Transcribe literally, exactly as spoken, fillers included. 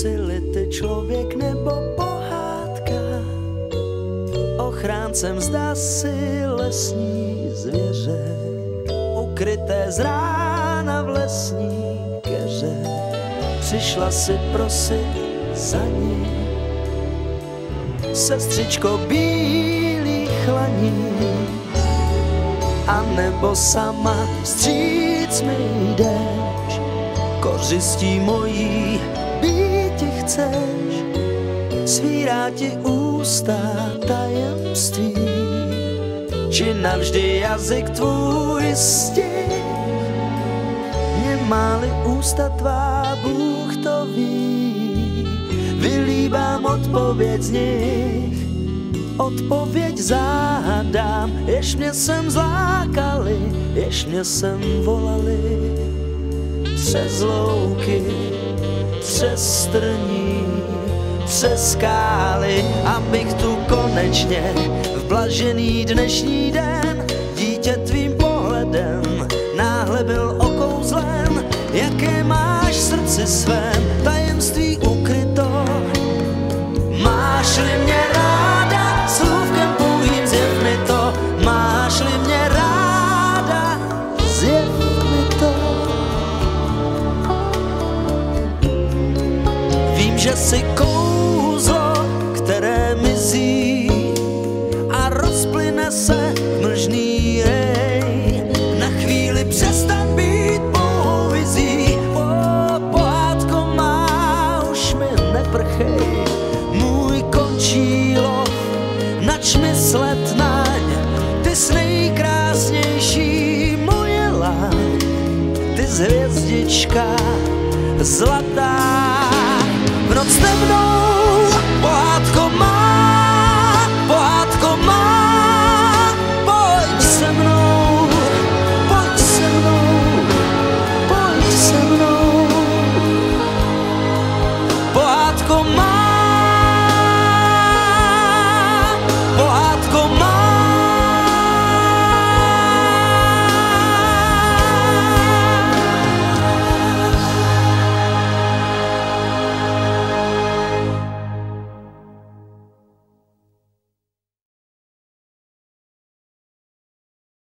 sily ty člověk nebo pohádka. Ochráncem zdá si lesní zvěře, ukryté z rána v lesní keře. Přišla si prosit za ní, sestřičko bílých laní, a nebo sama vstříc mi jdeš, kořistí mojí býti chceš, svírá ti ústa tajemství, či navždy jazyk tvůj stih. Nemá-li ústa tvá, Bůh to ví, vylíbám odpověď z nich, odpověď zádám, jež mě sem zlákali, jež mě sem volali. Přes louky, přes trní, přes skály, abych tu konečně v blažený dnešní den dítě tvým pohledem náhle byl okouzlen. Jaké máš v srdci svém tajemství ukryto, máš-li mě ráda, slůvkem pouhým zjev mi to, máš-li mě ráda, zjev mi to. Vím, že jsi kouzlo, které mizí a rozplyne se v mlžný rej. Na chvíli přestaň být pouhou vizí, o, pohádko má, už mi neprchej. Můj končí lov, nač myslet naň, ty jsi nejkrásnější moje láň, ty z hvězdička zlatá. V noc temnou